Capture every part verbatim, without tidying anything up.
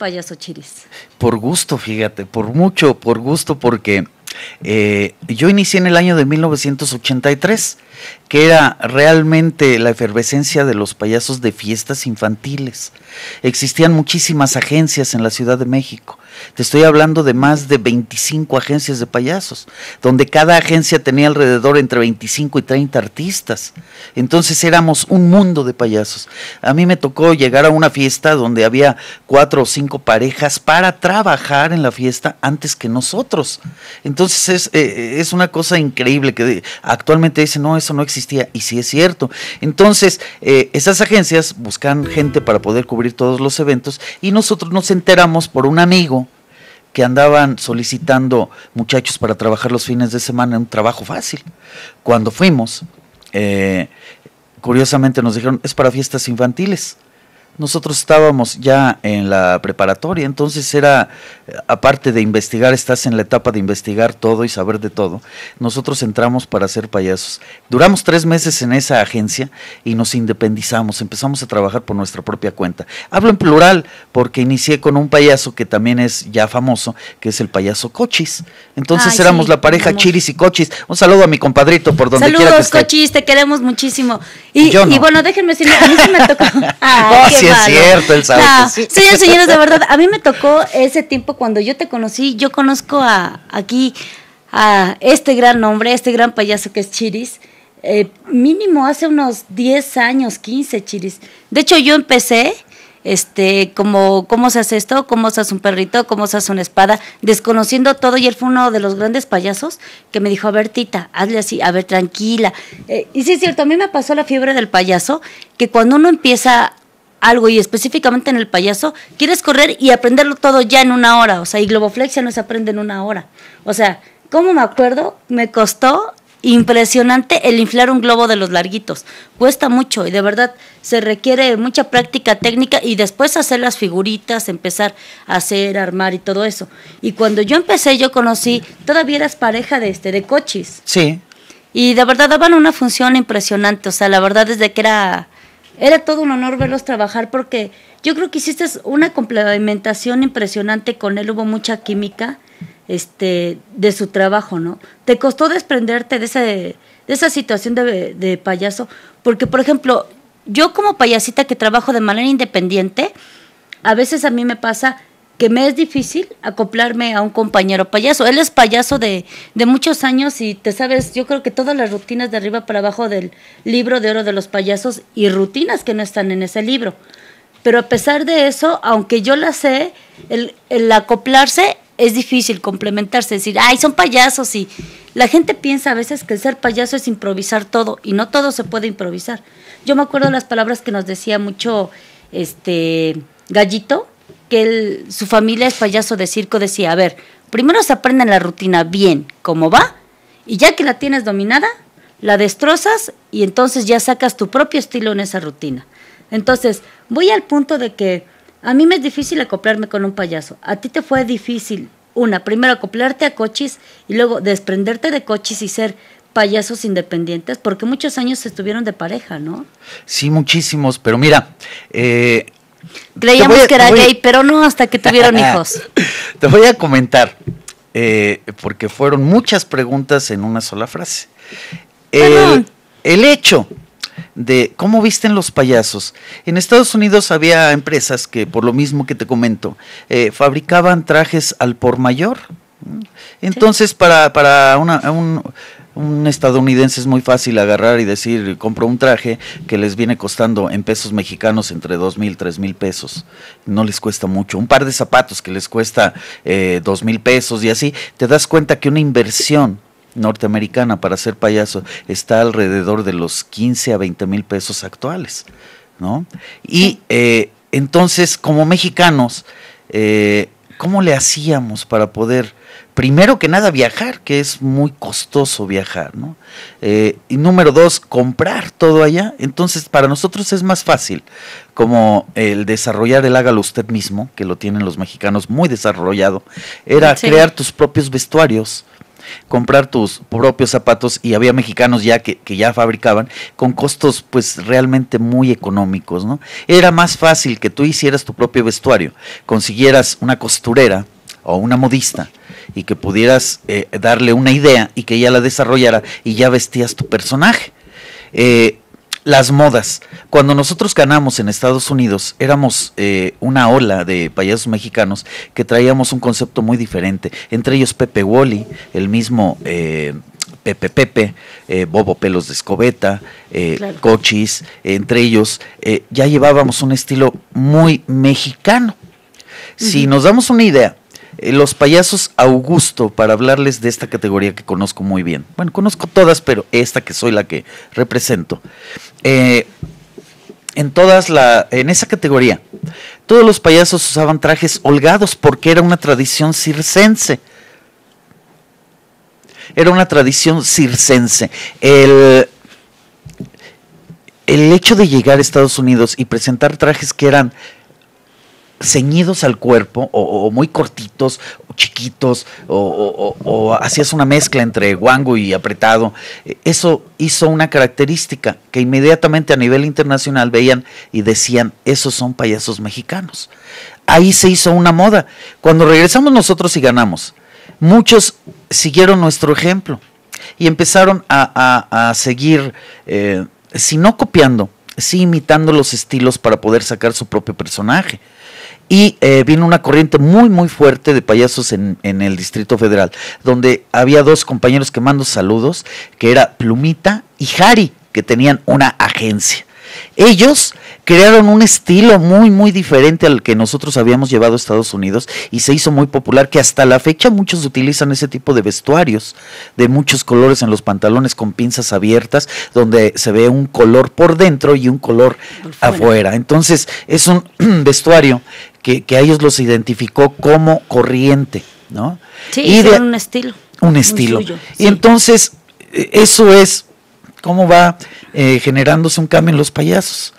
payaso Chiris? Por gusto, fíjate, por mucho, por gusto, porque eh, yo inicié en el año de mil novecientos ochenta y tres, que era realmente la efervescencia de los payasos de fiestas infantiles. Existían muchísimas agencias en la Ciudad de México. Te estoy hablando de más de veinticinco agencias de payasos, donde cada agencia tenía alrededor entre veinticinco y treinta artistas. Entonces éramos un mundo de payasos. A mí me tocó llegar a una fiesta donde había cuatro o cinco parejas para trabajar en la fiesta antes que nosotros. Entonces es, eh, es una cosa increíble que actualmente dicen, no, eso no existía, y sí es cierto. Entonces eh, esas agencias buscan gente para poder cubrir todos los eventos, y nosotros nos enteramos por un amigo que andaban solicitando muchachos para trabajar los fines de semana en un trabajo fácil. Cuando fuimos, eh, curiosamente nos dijeron, es para fiestas infantiles. Nosotros estábamos ya en la preparatoria, entonces era, aparte de investigar, estás en la etapa de investigar todo y saber de todo. Nosotros entramos para ser payasos. Duramos tres meses en esa agencia y nos independizamos, empezamos a trabajar por nuestra propia cuenta. Hablo en plural porque inicié con un payaso que también es ya famoso, que es el payaso Cochis. Entonces Ay, éramos sí, la pareja Chiris y Cochis. Un saludo a mi compadrito por donde Saludos, quiera que esté. Cochis, te queremos muchísimo. Y, Yo no. y bueno, déjenme decirle, a mí se me tocó. Ay, no, qué sí es malo. cierto, él sabe No, que sí. Señores, señores, de verdad, a mí me tocó ese tiempo cuando yo te conocí. Yo conozco a aquí a este gran hombre, este gran payaso que es Chiris. Eh, mínimo hace unos diez años, quince, Chiris. De hecho, yo empecé este como cómo se hace esto, cómo se hace un perrito, cómo se hace una espada, desconociendo todo, y él fue uno de los grandes payasos que me dijo, a ver, Tita, hazle así, a ver, tranquila. Eh, y sí es cierto, a mí me pasó la fiebre del payaso, que cuando uno empieza algo, y específicamente en el payaso, quieres correr y aprenderlo todo ya en una hora, o sea, y globoflexia no se aprende en una hora. O sea, ¿cómo me acuerdo? Me costó impresionante el inflar un globo de los larguitos. Cuesta mucho y de verdad se requiere mucha práctica técnica, y después hacer las figuritas, empezar a hacer, armar y todo eso. Y cuando yo empecé, yo conocí, todavía eras pareja de este, de Cochis. Sí. Y de verdad daban una función impresionante, o sea, la verdad desde que era... Era todo un honor verlos trabajar, porque yo creo que hiciste una complementación impresionante con él, hubo mucha química este, de su trabajo, ¿no? ¿Te costó desprenderte de, ese, de esa situación de, de payaso? Porque, por ejemplo, yo como payasita que trabajo de manera independiente, a veces a mí me pasa que me es difícil acoplarme a un compañero payaso. Él es payaso de, de muchos años y te sabes, yo creo que todas las rutinas de arriba para abajo del libro de oro de los payasos, y rutinas que no están en ese libro. Pero a pesar de eso, aunque yo las sé, el, el acoplarse es difícil, complementarse, decir, ay, son payasos, y la gente piensa a veces que el ser payaso es improvisar todo, y no todo se puede improvisar. Yo me acuerdo de las palabras que nos decía mucho este Gallito, que él, su familia es payaso de circo, decía, a ver, primero se aprende la rutina bien, cómo va, y ya que la tienes dominada, la destrozas, y entonces ya sacas tu propio estilo en esa rutina. Entonces, voy al punto de que a mí me es difícil acoplarme con un payaso. A ti te fue difícil, una, primero acoplarte a Cochis, y luego desprenderte de Cochis y ser payasos independientes, porque muchos años estuvieron de pareja, ¿no? Sí, muchísimos, pero mira, eh, creíamos a, que era a, gay, pero no, hasta que tuvieron hijos. Te voy a comentar, eh, porque fueron muchas preguntas en una sola frase. El, el hecho de cómo visten los payasos. En Estados Unidos había empresas que, por lo mismo que te comento, eh, fabricaban trajes al por mayor. Entonces, sí. para, para una, un... Un estadounidense es muy fácil agarrar y decir, compro un traje que les viene costando en pesos mexicanos entre dos mil, tres mil pesos. No les cuesta mucho. Un par de zapatos que les cuesta eh, dos mil pesos y así. Te das cuenta que una inversión norteamericana para ser payaso está alrededor de los quince a veinte mil pesos actuales, ¿no? Y eh, entonces, como mexicanos, eh, ¿cómo le hacíamos para poder... Primero que nada viajar, que es muy costoso viajar, ¿no? Eh, y número dos, comprar todo allá. Entonces para nosotros es más fácil como el desarrollar el hágalo usted mismo, que lo tienen los mexicanos muy desarrollado, era sí. crear tus propios vestuarios, comprar tus propios zapatos, y había mexicanos ya que, que ya fabricaban con costos pues realmente muy económicos, ¿no? Era más fácil que tú hicieras tu propio vestuario, consiguieras una costurera o una modista y que pudieras eh, darle una idea y que ella la desarrollara y ya vestías tu personaje. Eh, las modas. Cuando nosotros ganamos en Estados Unidos, éramos eh, una ola de payasos mexicanos que traíamos un concepto muy diferente. Entre ellos Pepe Wally, el mismo eh, Pepe Pepe, eh, Bobo Pelos de Escobeta, eh, claro. Cochis, eh, entre ellos eh, ya llevábamos un estilo muy mexicano. Uh-huh. Si nos damos una idea, eh, los payasos Augusto, para hablarles de esta categoría que conozco muy bien, bueno, conozco todas, pero esta que soy la que represento, eh, en todas la, en esa categoría, todos los payasos usaban trajes holgados porque era una tradición circense. Era una tradición circense. El, el hecho de llegar a Estados Unidos y presentar trajes que eran ceñidos al cuerpo, o, o muy cortitos, o chiquitos, o, o, o hacías una mezcla entre guango y apretado, eso hizo una característica que inmediatamente a nivel internacional veían y decían, esos son payasos mexicanos. Ahí se hizo una moda. Cuando regresamos nosotros y ganamos, muchos siguieron nuestro ejemplo y empezaron a, a, a seguir, eh, si no copiando, sí imitando los estilos para poder sacar su propio personaje. Y eh, vino una corriente muy muy fuerte de payasos en, en el Distrito Federal, donde había dos compañeros que mando saludos, que era Plumita y Jari, que tenían una agencia. Ellos crearon un estilo muy muy diferente al que nosotros habíamos llevado a Estados Unidos y se hizo muy popular, que hasta la fecha muchos utilizan ese tipo de vestuarios de muchos colores en los pantalones con pinzas abiertas, donde se ve un color por dentro y un color por afuera. Entonces es un vestuario que, que a ellos los identificó como corriente, ¿no? Sí, y de, un estilo. Un estilo. Suyo, y sí. Entonces eso es cómo va eh, generándose un cambio en los payasos.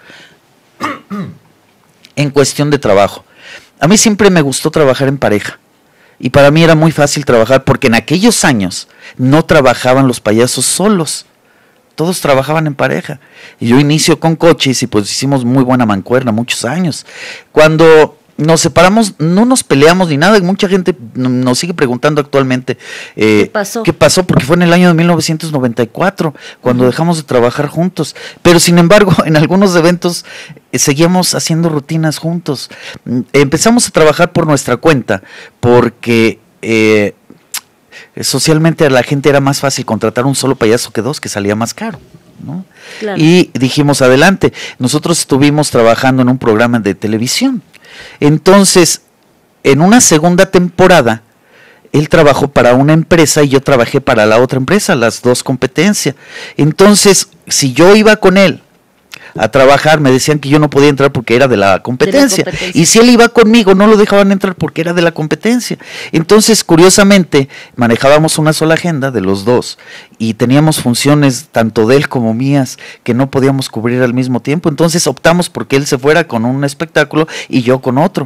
En cuestión de trabajo, a mí siempre me gustó trabajar en pareja y para mí era muy fácil trabajar porque en aquellos años no trabajaban los payasos solos, todos trabajaban en pareja. Y yo inicio con Cochis y pues hicimos muy buena mancuerna muchos años. Cuando nos separamos, no nos peleamos ni nada, y mucha gente nos sigue preguntando actualmente eh, ¿Qué pasó? ¿Qué pasó? Porque fue en el año de mil novecientos noventa y cuatro cuando uh-huh. dejamos de trabajar juntos, pero sin embargo en algunos eventos eh, seguíamos haciendo rutinas juntos. Empezamos a trabajar por nuestra cuenta porque eh, socialmente a la gente era más fácil contratar un solo payaso que dos, que salía más caro, ¿no? Claro. Y dijimos, adelante. Nosotros estuvimos trabajando en un programa de televisión. Entonces, en una segunda temporada, él trabajó para una empresa y yo trabajé para la otra empresa, las dos competencias. Entonces, si yo iba con él a trabajar, me decían que yo no podía entrar porque era de la competencia. De la competencia. Y si él iba conmigo, no lo dejaban entrar porque era de la competencia. Entonces, curiosamente, manejábamos una sola agenda de los dos y teníamos funciones tanto de él como mías que no podíamos cubrir al mismo tiempo. Entonces optamos porque él se fuera con un espectáculo y yo con otro.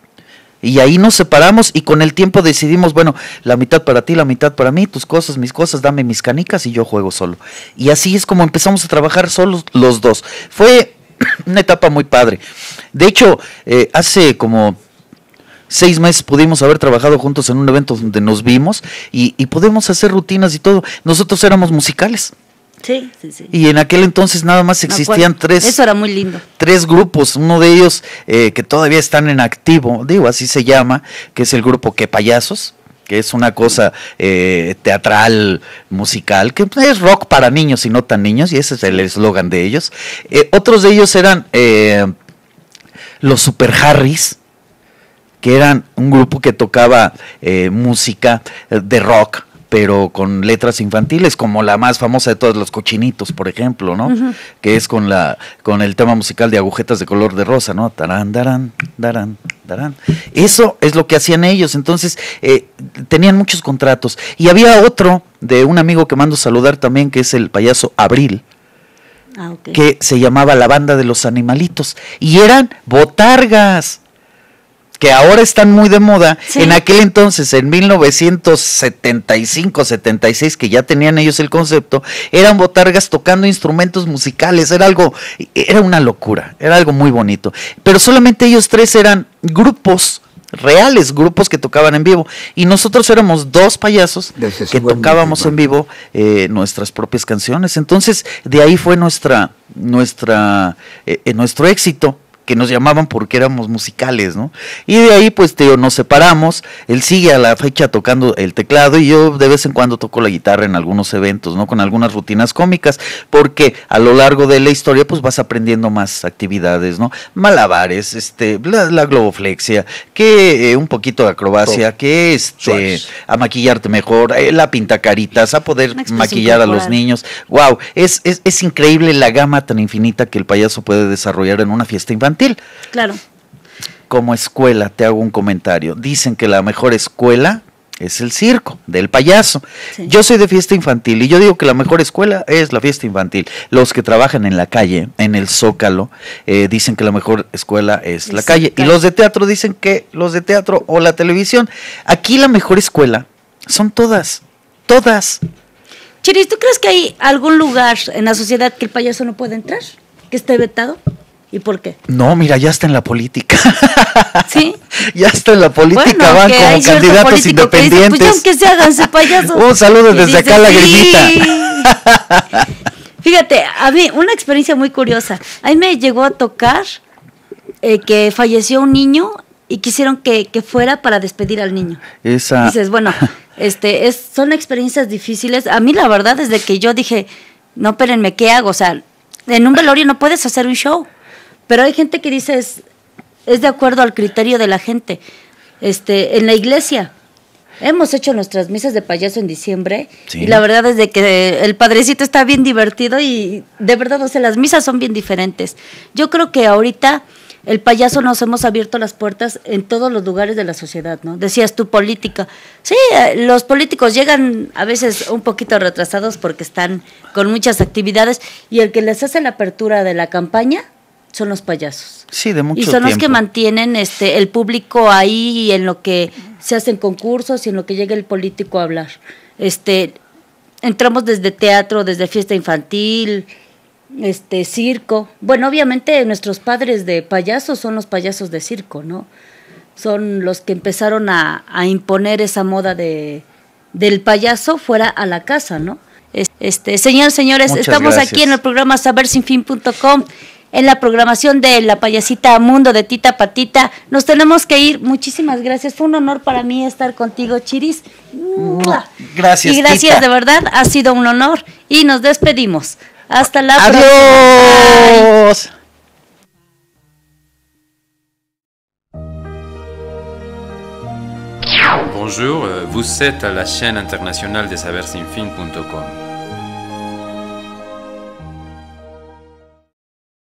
Y ahí nos separamos y con el tiempo decidimos, bueno, la mitad para ti, la mitad para mí, tus cosas, mis cosas, dame mis canicas y yo juego solo. Y así es como empezamos a trabajar solos los dos. Fue una etapa muy padre. De hecho, eh, hace como seis meses pudimos haber trabajado juntos en un evento donde nos vimos y, y pudimos hacer rutinas y todo. Nosotros éramos musicales. Sí, sí, sí. Y en aquel entonces nada más existían no, tres. Eso era muy lindo. Tres grupos, uno de ellos eh, que todavía están en activo, digo, así se llama, que es el grupo Que Payasos, que es una cosa eh, teatral, musical, que es rock para niños y no tan niños, y ese es el eslogan de ellos. Eh, otros de ellos eran eh, los Super Harrys, que eran un grupo que tocaba eh, música de rock, pero con letras infantiles, como la más famosa de todas, Los Cochinitos, por ejemplo, ¿no? Uh-huh. Que es con la con el tema musical de Agujetas de Color de Rosa, ¿no? Tarán, darán, darán, darán. Eso es lo que hacían ellos. Entonces, eh, tenían muchos contratos. Y había otro de un amigo que mando saludar también, que es el payaso Abril, ah, okay. que se llamaba La Banda de los Animalitos. Y eran botargas. que ahora están muy de moda, sí. En aquel entonces, en mil novecientos setenta y cinco, setenta y seis, que ya tenían ellos el concepto, eran botargas tocando instrumentos musicales, era algo, era una locura, era algo muy bonito, pero solamente ellos tres eran grupos reales, grupos que tocaban en vivo, y nosotros éramos dos payasos que tocábamos en vivo eh, nuestras propias canciones. Entonces de ahí fue nuestra nuestra eh, nuestro éxito, que nos llamaban porque éramos musicales, ¿no? Y de ahí, pues, te, nos separamos, él sigue a la fecha tocando el teclado y yo de vez en cuando toco la guitarra en algunos eventos, ¿no? Con algunas rutinas cómicas, porque a lo largo de la historia, pues, vas aprendiendo más actividades, ¿no? Malabares, este, la, la globoflexia, que eh, un poquito de acrobacia, oh. que este, a maquillarte mejor, eh, la pintacaritas, a poder maquillar a los niños. Wow, es, es, es increíble la gama tan infinita que el payaso puede desarrollar en una fiesta infantil. Claro. Como escuela, te hago un comentario. Dicen que la mejor escuela es el circo, del payaso. Sí. Yo soy de fiesta infantil y yo digo que la mejor escuela es la fiesta infantil. Los que trabajan en la calle, en el Zócalo, eh, dicen que la mejor escuela es la calle. Y los de teatro dicen que los de teatro o la televisión. Aquí la mejor escuela son todas, todas. Chiris, ¿tú crees que hay algún lugar en la sociedad que el payaso no puede entrar? ¿Que esté vetado? ¿Y por qué? No, mira, ya está en la política. ¿Sí? Ya está en la política, bueno, van como candidatos independientes. Dice, pues aunque se háganse payasos. Un saludo desde dice, acá a la grimita. Sí. Fíjate, a mí, una experiencia muy curiosa. A mí me llegó a tocar eh, que falleció un niño y quisieron que, que fuera para despedir al niño. Esa. Dices, bueno, este, es, son experiencias difíciles. A mí la verdad, desde que yo dije, no, espérenme, ¿qué hago? O sea, en un velorio no puedes hacer un show. Pero hay gente que dice es, es de acuerdo al criterio de la gente. Este, en la iglesia hemos hecho nuestras misas de payaso en diciembre, sí. Y la verdad es de que el padrecito está bien divertido y de verdad, o sea, las misas son bien diferentes. Yo creo que ahorita el payaso nos hemos abierto las puertas en todos los lugares de la sociedad, ¿no? Decías tú, política. Sí, los políticos llegan a veces un poquito retrasados porque están con muchas actividades y el que les hace la apertura de la campaña son los payasos. Sí, de mucho tiempo. Y son los que mantienen este el público ahí y en lo que se hacen concursos y en lo que llega el político a hablar. Este, entramos desde teatro, desde fiesta infantil, este circo. Bueno, obviamente nuestros padres de payasos son los payasos de circo, ¿no? Son los que empezaron a, a imponer esa moda de del payaso fuera a la casa, ¿no? Este, señores, señores, Muchas estamos gracias. Aquí en el programa saber sin fin punto com. En la programación de La Payasita Mundo de Tita Patita. Nos tenemos que ir. Muchísimas gracias. Fue un honor para mí estar contigo, Chiris. Gracias, y gracias, Tita. De verdad. Ha sido un honor. Y nos despedimos. Hasta la Adiós. próxima. Bonjour, vous êtes à la chaîne internationale de saber sin fin punto com.